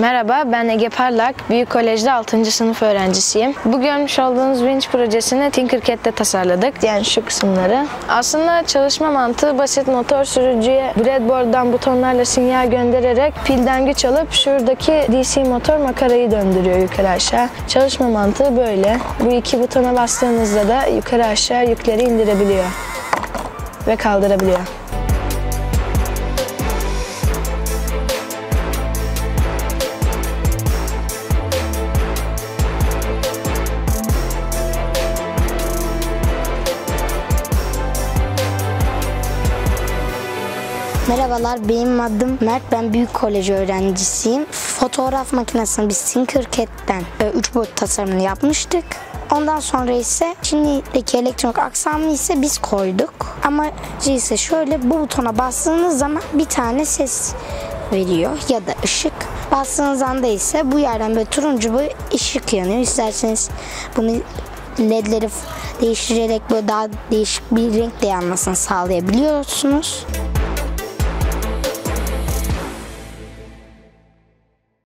Merhaba, ben Ege Parlak. Büyük Kolej'de 6. sınıf öğrencisiyim. Bu görmüş olduğunuz vinç projesini Tinkercad'de tasarladık. Yani şu kısımları. Aslında çalışma mantığı basit. Motor sürücüye breadboard'dan butonlarla sinyal göndererek pilden güç alıp şuradaki DC motor makarayı döndürüyor yukarı aşağı. Çalışma mantığı böyle. Bu iki butona bastığınızda da yukarı aşağı yükleri indirebiliyor ve kaldırabiliyor. Merhabalar, benim adım Mert. Ben Büyük Kolej öğrencisiyim. Fotoğraf makinesini biz Tinkercad'den 3 boyut tasarımını yapmıştık. Ondan sonra ise içindeki elektronik aksamı ise biz koyduk. Amacı ise şöyle, bu butona bastığınız zaman bir tane ses veriyor ya da ışık. Bastığınız anda ise bu yerden böyle turuncu bir ışık yanıyor. İsterseniz bunu ledleri değiştirerek böyle daha değişik bir renk de yanmasını sağlayabiliyorsunuz.